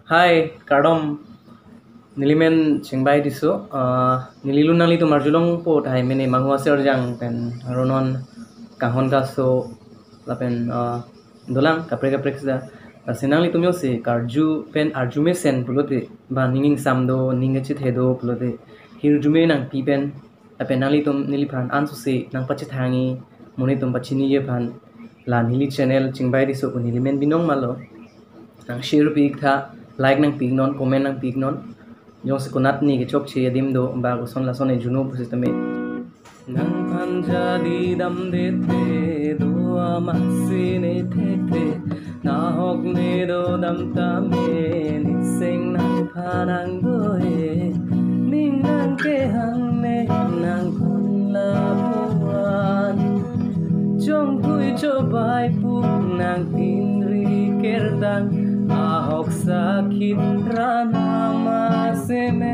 Hai, Kardom nilimen chingbai diso. Nililu nali tu marjulong po thai mene mangwa ser jang pen ronon kahon kaso lapen dolang kapre kapre ksa. Senang li tumyo se karju pen arjume sen pulote ba ninging samdo ningachit hedo pulote hirjume nang pi pen apen nali tum nili phan ansu se nang pachit hangi moni tum pachini ye phan la nili channel chingbai diso ko nilimen binong malo nang share pig tha like nang pig non comment nang pig non jong se kunat ni ke chok che dim do ba ko son la son e juno pu system nang phan jadi dam de te do ama se ne the te na hok ne do dam ta me ni sing nang phanang do e ning nang ke hang ne nang phan la puan jong kui cho bai pu nang tin ri kerdang ahok sakit rana maseme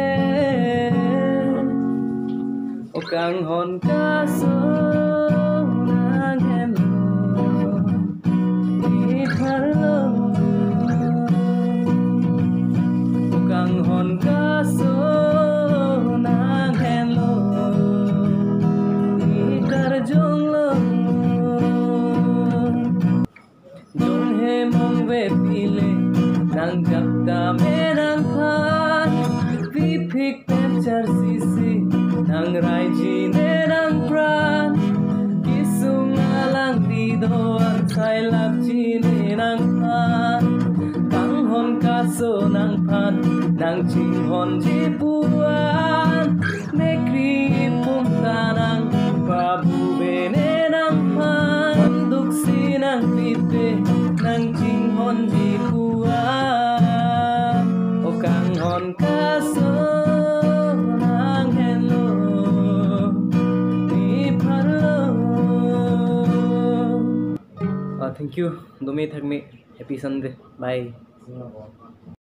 okang hon kaso nang hello di parlo okang hon kaso nang hello di tarjong lo jong he mong ve pile nang gapta me nang phan vi phik tem char sisi nang rai ji ne nang pran kisung alang di do an sai lap ji ne nang phan kang hon ka so nang phan nang ching hon ji puan me kri pum ta nang pa bu be ne nang phan duk si nang pipe nang ching hon ji puan o kang hon ka so nang hello ni parlo. Thank you. Dumi thak me happy Sunday. Bye.